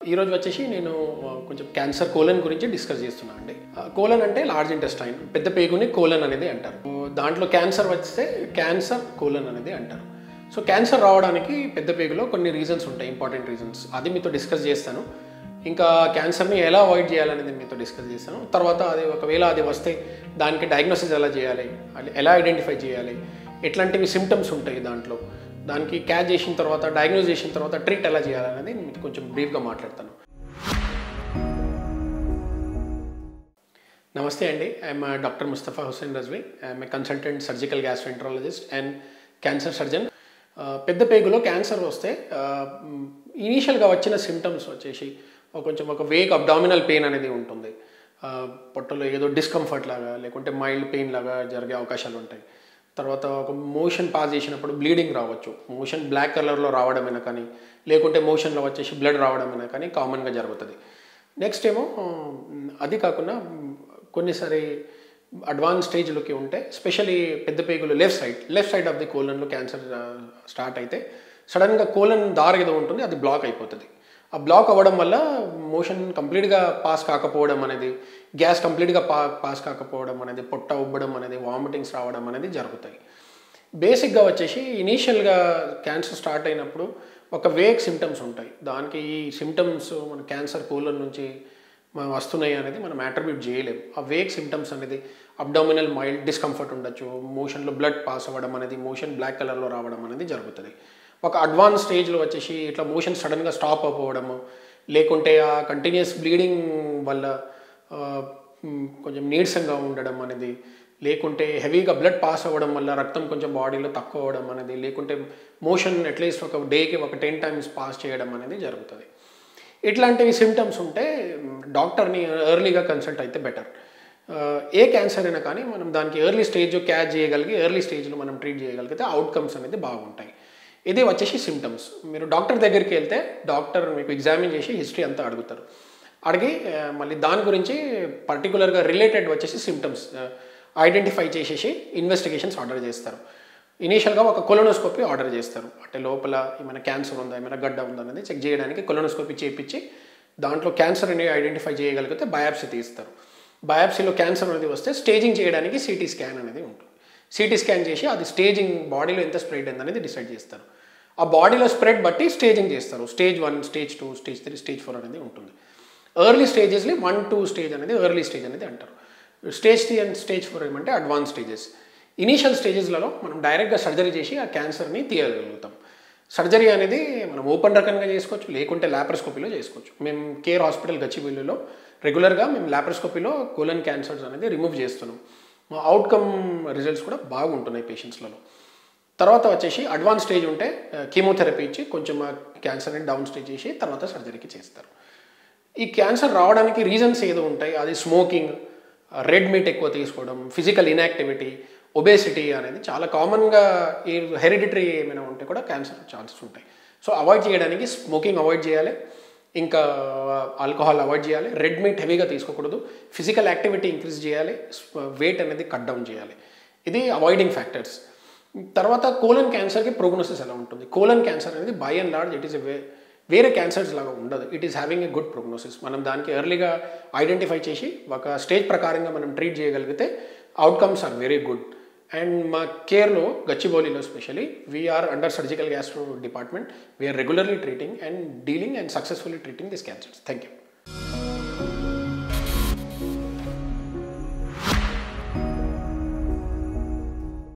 ఈరోజు వచ్చేసి నేను కొంచెం క్యాన్సర్ కోలన్ గురించి డిస్కస్ చేస్తున్నాను అండి. కోలన్ అంటే లార్జ్ ఇంటెస్టైన్, పెద్ద పేగుని కోలన్ అనేది అంటారు. దాంట్లో క్యాన్సర్ వస్తే క్యాన్సర్ కోలన్ అనేది అంటారు. సో క్యాన్సర్ రావడానికి పెద్ద పేగులో కొన్ని రీజన్స్ ఉంటాయి, ఇంపార్టెంట్ రీజన్స్. అది మీతో డిస్కస్ చేస్తాను. ఇంకా క్యాన్సర్ని ఎలా అవాయిడ్ చేయాలనేది మీతో డిస్కస్ చేస్తాను. తర్వాత అది ఒకవేళ అది వస్తే దానికి డయాగ్నోసిస్ ఎలా చేయాలి, ఎలా ఐడెంటిఫై చేయాలి, ఎట్లాంటివి సిమ్టమ్స్ ఉంటాయి దాంట్లో, దానికి క్యాచ్ చేసిన తర్వాత డయాగ్నోస్ చేసిన తర్వాత ట్రీట్ ఎలా చేయాలనేది మీకు కొంచెం బ్రీఫ్గా మాట్లాడతాను. నమస్తే అండి, I'm doctor Mustafa Hussain Razvi. I'm a consultant surgical gastroenterologist and cancer surgeon. పెద్ద పేగులో క్యాన్సర్ వస్తే ఇనీషియల్గా వచ్చిన సిమ్టమ్స్ వచ్చేసి కొంచెం ఒక వేక్ అబ్డామినల్ పెయిన్ అనేది ఉంటుంది. పొట్టలో ఏదో డిస్కంఫర్ట్ లాగా లేకుంటే మైల్డ్ పెయిన్ లాగా జరిగే అవకాశాలు ఉంటాయి. తర్వాత ఒక మోషన్ పాస్ చేసినప్పుడు బ్లీడింగ్ రావచ్చు. మోషన్ బ్లాక్ కలర్లో రావడమైనా కానీ, లేకుంటే మోషన్లో వచ్చేసి బ్లడ్ రావడమైనా కానీ కామన్గా జరుగుతుంది. నెక్స్ట్ ఏమో అది కాకుండా కొన్నిసారి అడ్వాన్స్ స్టేజ్లోకి ఉంటే, స్పెషలీ పెద్ద పేగులు లెఫ్ట్ సైడ్ ఆఫ్ ది కోలన్లో క్యాన్సర్ స్టార్ట్ అయితే సడన్గా కోలన్ దారి ఏదో ఉంటుంది, అది బ్లాక్ అయిపోతుంది. ఆ బ్లాక్ అవ్వడం వల్ల మోషన్ కంప్లీట్గా పాస్ కాకపోవడం అనేది, గ్యాస్ కంప్లీట్గా పాస్ కాకపోవడం అనేది, పొట్ట ఉబ్బడం అనేది, వామిటింగ్స్ రావడం అనేది జరుగుతాయి. బేసిక్గా వచ్చేసి ఇనీషియల్గా క్యాన్సర్ స్టార్ట్ అయినప్పుడు ఒక వేక్ సిమ్టమ్స్ ఉంటాయి. దానికి ఈ సిమ్టమ్స్ మన క్యాన్సర్ కోలన్ నుంచి మనం వస్తున్నాయి అనేది మనం అట్రిబ్యూట్ చేయలేము. ఆ వేక్ సిమ్టమ్స్ అనేది అబ్డామినల్ మైల్డ్ డిస్కంఫర్ట్ ఉండొచ్చు, మోషన్లో బ్లడ్ పాస్ అవ్వడం అనేది, మోషన్ బ్లాక్ కలర్లో రావడం అనేది జరుగుతుంది. ఒక అడ్వాన్స్ స్టేజ్లో వచ్చేసి ఇట్లా మోషన్ సడన్గా స్టాప్ అయిపోవడము, లేకుంటే ఆ కంటిన్యూస్ బ్లీడింగ్ వల్ల కొంచెం నీరసంగా ఉండడం అనేది, లేకుంటే హెవీగా బ్లడ్ పాస్ అవ్వడం వల్ల రక్తం కొంచెం బాడీలో తక్కువ అవ్వడం అనేది, లేకుంటే మోషన్ అట్లీస్ట్ ఒక డేకి ఒక 10 times పాస్ చేయడం అనేది జరుగుతుంది. ఇట్లాంటివి సిమ్టమ్స్ ఉంటే డాక్టర్ని ఎర్లీగా కన్సల్ట్ అయితే బెటర్. ఏ క్యాన్సర్ అయినా కానీ మనం దానికి ఎర్లీ స్టేజ్ క్యాచ్ చేయగలిగి ఎర్లీ స్టేజ్లో మనం ట్రీట్ చేయగలిగితే అవుట్కమ్స్ అనేది బాగుంటాయి. ఇది వచ్చేసి సిమ్టమ్స్. మీరు డాక్టర్ దగ్గరికి వెళ్తే డాక్టర్ మీకు ఎగ్జామిన్ చేసి హిస్టరీ అంతా అడుగుతారు. అడిగి మళ్ళీ దాని గురించి పర్టికులర్గా రిలేటెడ్ వచ్చేసి సిమ్టమ్స్ ఐడెంటిఫై చేసేసి ఇన్వెస్టిగేషన్స్ ఆర్డర్ చేస్తారు. ఇనీషియల్గా ఒక కొలోనోస్కోపీ ఆర్డర్ చేస్తారు. అంటే లోపల ఏమైనా క్యాన్సర్ ఉందా, ఏమైనా గడ్డ ఉందా అనేది చెక్ చేయడానికి కొలోనోస్కోపీ చేయించి దాంట్లో క్యాన్సర్ అనేది ఐడెంటిఫై చేయగలిగితే బయాప్సీ తీస్తారు. బయాప్సీలో క్యాన్సర్ అనేది వస్తే స్టేజింగ్ చేయడానికి సిటీ స్కాన్ అనేది ఉంటుంది. సిటీ స్కాన్ చేసి అది స్టేజింగ్ బాడీలో ఎంత స్ప్రెడ్ అయింది అనేది డిసైడ్ చేస్తారు. ఆ బాడీలో స్ప్రెడ్ బట్టి స్టేజింగ్ చేస్తారు. స్టేజ్ 1, స్టేజ్ 2, స్టేజ్ 3, స్టేజ్ 4 అనేది ఉంటుంది. ఎర్లీ స్టేజెస్ని 1, 2 స్టేజ్ అనేది ఎర్లీ స్టేజ్ అనేది అంటారు. స్టేజ్ 3 అండ్ స్టేజ్ 4 ఏమంటే అడ్వాన్స్ స్టేజెస్. ఇనీషియల్ స్టేజెస్లలో మనం డైరెక్ట్గా సర్జరీ చేసి ఆ క్యాన్సర్ని తీయగలుగుతాం. సర్జరీ అనేది మనం ఓపెన్ రకంగా చేసుకోవచ్చు, లేకుంటే లాప్రోస్కోపీలో చేసుకోవచ్చు. మేము కేర్ హాస్పిటల్ గచ్చిబౌలిలో రెగ్యులర్గా మేము లాప్రోస్కోపీలో కోలన్ క్యాన్సర్స్ అనేది రిమూవ్ చేస్తున్నాం. మా అవుట్కమ్ రిజల్ట్స్ కూడా బాగుంటున్నాయి పేషెంట్స్లలో. తర్వాత వచ్చేసి అడ్వాన్స్ స్టేజ్ ఉంటే కీమోథెరపీ ఇచ్చి కొంచెం ఆ క్యాన్సర్ని డౌన్ స్టేజ్ చేసి తర్వాత సర్జరీకి చేస్తారు. ఈ క్యాన్సర్ రావడానికి రీజన్స్ ఏదో ఉంటాయి. అది స్మోకింగ్, రెడ్ మీట్ ఎక్కువ తీసుకోవడం, ఫిజికల్ ఇన్యాక్టివిటీ, ఒబేసిటీ అనేది చాలా కామన్గా. ఈ హెరిడిటరీ ఏమైనా ఉంటే కూడా క్యాన్సర్ ఛాన్సెస్ ఉంటాయి. సో అవాయిడ్ చేయడానికి స్మోకింగ్ అవాయిడ్ చేయాలి, ఇంకా ఆల్కహాల్ అవాయిడ్ చేయాలి, రెడ్ మీట్ హెవీగా తీసుకోకూడదు, ఫిజికల్ యాక్టివిటీ ఇంక్రీజ్ చేయాలి, వెయిట్ అనేది కట్ డౌన్ చేయాలి. ఇది అవాయిడింగ్ ఫ్యాక్టర్స్. తర్వాత కోలన్ క్యాన్సర్కి ప్రోగ్నోసిస్ ఎలా ఉంటుంది? కోలన్ క్యాన్సర్ అనేది by and large it is వేరే క్యాన్సర్స్ లాగా ఉండదు. It is having a good prognosis. మనం దానికి ఎర్లీగా ఐడెంటిఫై చేసి ఒక స్టేజ్ ప్రకారంగా మనం ట్రీట్ చేయగలిగితే outcomes are very good. And మా కేర్లో గచ్చిబౌలిలో specially we are under surgical gastro department. We are regularly treating and dealing and successfully treating this cancers. Thank you.